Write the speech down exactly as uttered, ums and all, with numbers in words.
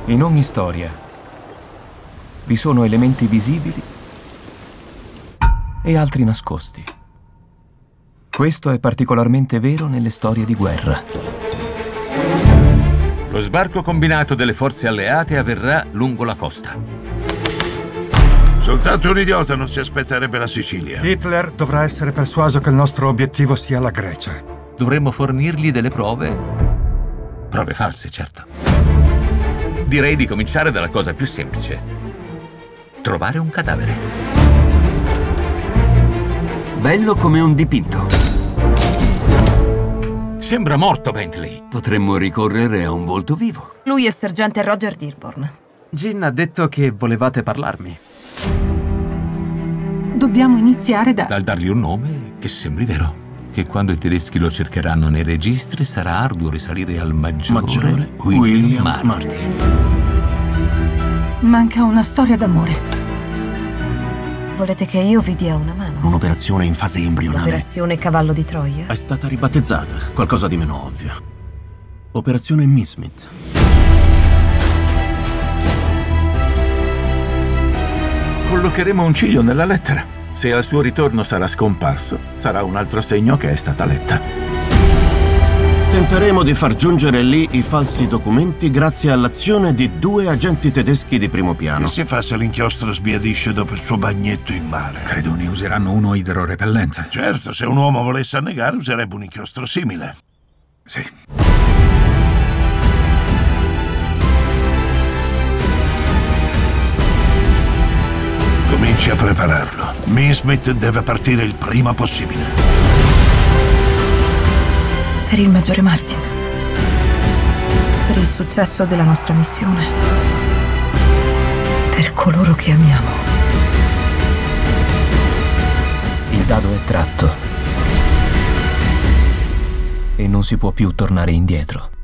In ogni storia vi sono elementi visibili e altri nascosti. Questo è particolarmente vero nelle storie di guerra. Lo sbarco combinato delle forze alleate avverrà lungo la costa. Soltanto un idiota non si aspetterebbe la Sicilia. Hitler dovrà essere persuaso che il nostro obiettivo sia la Grecia. Dovremmo fornirgli delle prove. Prove false, certo. Direi di cominciare dalla cosa più semplice. Trovare un cadavere. Bello come un dipinto. Sembra morto, Bentley. Potremmo ricorrere a un volto vivo. Lui è sergente Roger Dearborn. Gin ha detto che volevate parlarmi. Dobbiamo iniziare da... Dal dargli un nome che sembri vero. Che quando i tedeschi lo cercheranno nei registri sarà arduo risalire al maggiore, Maggiore William, William Martin. Martin. Manca una storia d'amore. Volete che io vi dia una mano? Un'operazione in fase embrionale. Operazione Cavallo di Troia? È stata ribattezzata, qualcosa di meno ovvio. Operazione Miss Smith. Collocheremo un ciglio nella lettera. Se al suo ritorno sarà scomparso, sarà un altro segno che è stata letta. Tenteremo di far giungere lì i falsi documenti grazie all'azione di due agenti tedeschi di primo piano. Che si fa se l'inchiostro sbiadisce dopo il suo bagnetto in mare? Credo ne useranno uno idrorepellente. Certo, se un uomo volesse annegare userebbe un inchiostro simile. Sì. Cominci a prepararlo. Miss Smith deve partire il prima possibile. Per il maggiore Martin. Per il successo della nostra missione. Per coloro che amiamo. Il dado è tratto e non si può più tornare indietro.